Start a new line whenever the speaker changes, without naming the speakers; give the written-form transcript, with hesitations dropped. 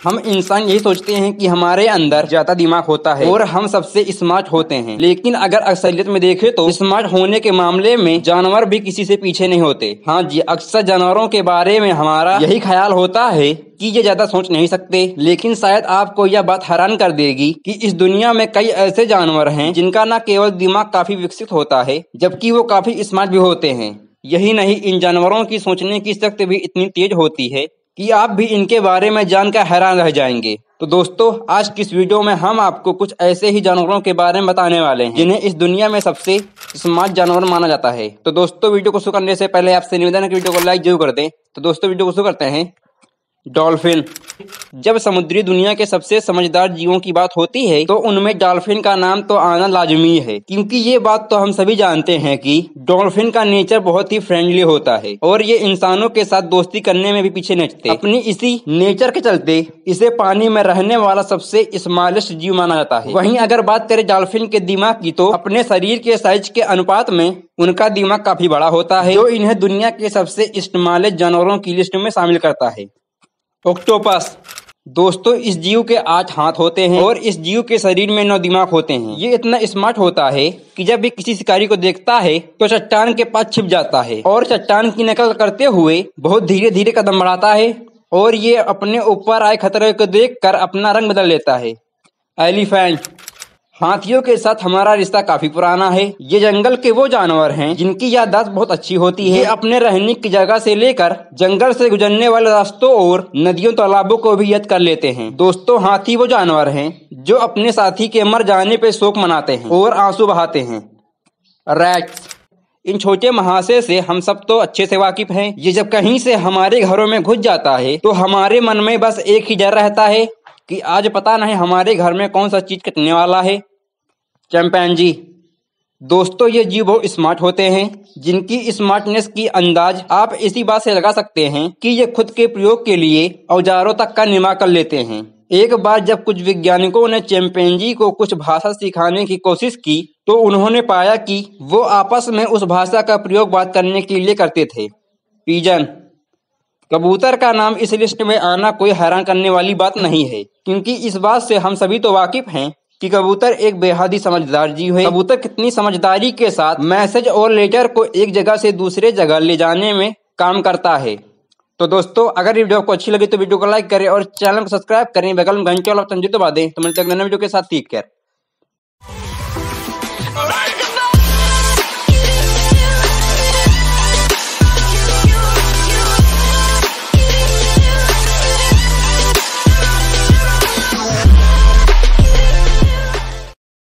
हम इंसान यही सोचते हैं कि हमारे अंदर ज्यादा दिमाग होता है और हम सबसे स्मार्ट होते हैं, लेकिन अगर अक्सरियत में देखें तो स्मार्ट होने के मामले में जानवर भी किसी से पीछे नहीं होते। हाँ जी, अक्सर जानवरों के बारे में हमारा यही ख्याल होता है कि ये ज्यादा सोच नहीं सकते, लेकिन शायद आपको यह बात हैरान कर देगी कि इस दुनिया में कई ऐसे जानवर हैं जिनका न केवल दिमाग काफी विकसित होता है, जबकि वो काफी स्मार्ट भी होते हैं। यही नहीं, इन जानवरों की सोचने की शक्ति भी इतनी तेज होती है कि आप भी इनके बारे में जानकर हैरान रह जाएंगे। तो दोस्तों, आज की इस वीडियो में हम आपको कुछ ऐसे ही जानवरों के बारे में बताने वाले हैं जिन्हें इस दुनिया में सबसे स्मार्ट जानवर माना जाता है। तो दोस्तों, वीडियो को शुरू करने से पहले आपसे निवेदन है कि वीडियो को लाइक जरूर कर दें। तो दोस्तों, वीडियो को शुरू करते हैं। डॉल्फिन। जब समुद्री दुनिया के सबसे समझदार जीवों की बात होती है तो उनमें डॉल्फिन का नाम तो आना लाजमी है, क्योंकि ये बात तो हम सभी जानते हैं कि डॉल्फिन का नेचर बहुत ही फ्रेंडली होता है और ये इंसानों के साथ दोस्ती करने में भी पीछे नहीं हटते। अपनी इसी नेचर के चलते इसे पानी में रहने वाला सबसे स्मॉलेस्ट जीव माना जाता है। वहीं अगर बात करें डॉल्फिन के दिमाग की, तो अपने शरीर के साइज के अनुपात में उनका दिमाग काफी बड़ा होता है, जो इन्हें दुनिया के सबसे स्मार्टेस्ट जानवरों की लिस्ट में शामिल करता है। ऑक्टोपस। दोस्तों, इस जीव के 8 हाथ होते हैं और इस जीव के शरीर में 9 दिमाग होते हैं। ये इतना स्मार्ट होता है कि जब भी किसी शिकारी को देखता है तो चट्टान के पास छिप जाता है और चट्टान की नकल करते हुए बहुत धीरे धीरे कदम बढ़ाता है और ये अपने ऊपर आए खतरे को देखकर अपना रंग बदल लेता है। एलिफेंट। हाथियों के साथ हमारा रिश्ता काफी पुराना है। ये जंगल के वो जानवर हैं जिनकी याददाश्त बहुत अच्छी होती है। ये अपने रहने की जगह से लेकर जंगल से गुजरने वाले रास्तों और नदियों तालाबों को भी याद कर लेते हैं। दोस्तों, हाथी वो जानवर हैं जो अपने साथी के मर जाने पे शोक मनाते हैं और आंसू बहाते हैं। रैट्स। इन छोटे महाशय से हम सब तो अच्छे से वाकिफ हैं। ये जब कहीं से हमारे घरों में घुस जाता है तो हमारे मन में बस एक ही डर रहता है कि आज पता नहीं हमारे घर में कौन सा चीज कटने वाला है। चिंपैंजी। दोस्तों, ये जीव बहुत स्मार्ट होते हैं, जिनकी स्मार्टनेस की अंदाज आप इसी बात से लगा सकते हैं कि ये खुद के प्रयोग के लिए औजारों तक का निर्माण कर लेते हैं। एक बार जब कुछ वैज्ञानिकों ने चिंपैंजी को कुछ भाषा सिखाने की कोशिश की तो उन्होंने पाया कि वो आपस में उस भाषा का प्रयोग बात करने के लिए करते थे। पिजन। कबूतर का नाम इस लिस्ट में आना कोई हैरान करने वाली बात नहीं है, क्योंकि इस बात से हम सभी तो वाकिफ हैं कि कबूतर एक बेहद ही समझदार जीव है। कबूतर कितनी समझदारी के साथ मैसेज और लेटर को एक जगह से दूसरे जगह ले जाने में काम करता है। तो दोस्तों, अगर वीडियो आपको अच्छी लगी तो वीडियो को लाइक करें और चैनल को सब्सक्राइब करें, बगल में घंटे वाला बटन दबा दें। तो मिलते हैं नए वीडियो के साथ। Take care.